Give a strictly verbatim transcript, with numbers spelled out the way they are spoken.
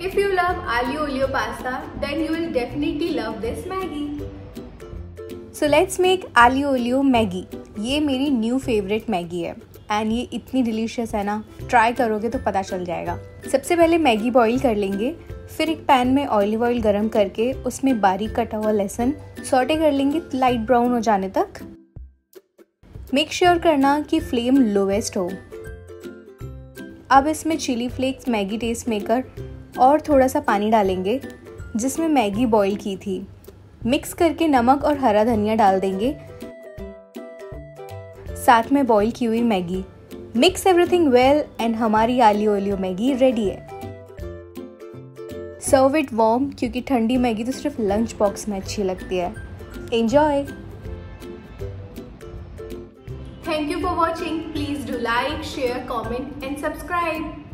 If you love aglio olio pasta, then you will definitely love this Maggi. So let's make aglio olio Maggi. ये मेरी new favourite Maggi है and ये इतनी delicious है ना, try करोगे तो पता चल जाएगा। सबसे पहले मैगी बॉईल कर लेंगे, फिर एक पैन में ऑलिव ऑयल गरम करके उसमें बारीक कटा हुआ लहसुन सॉटे कर लेंगे लाइट ब्राउन हो जाने तक। मेक श्योर करना कि फ्लेम लोवेस्ट हो। अब इसमें chilli flakes, Maggi taste maker और थोड़ा सा पानी डालेंगे जिसमें मैगी बॉईल की थी। मिक्स करके नमक और हरा धनिया डाल देंगे, साथ में बॉईल की हुई Maggi. Mix everything well and हमारी आलियो ओलियो मैगी रेडी है। सर्व इट वार्म, क्योंकि ठंडी मैगी तो सिर्फ लंच बॉक्स में अच्छी लगती है। Enjoy. Thank you for watching. Please do like, share, comment and subscribe.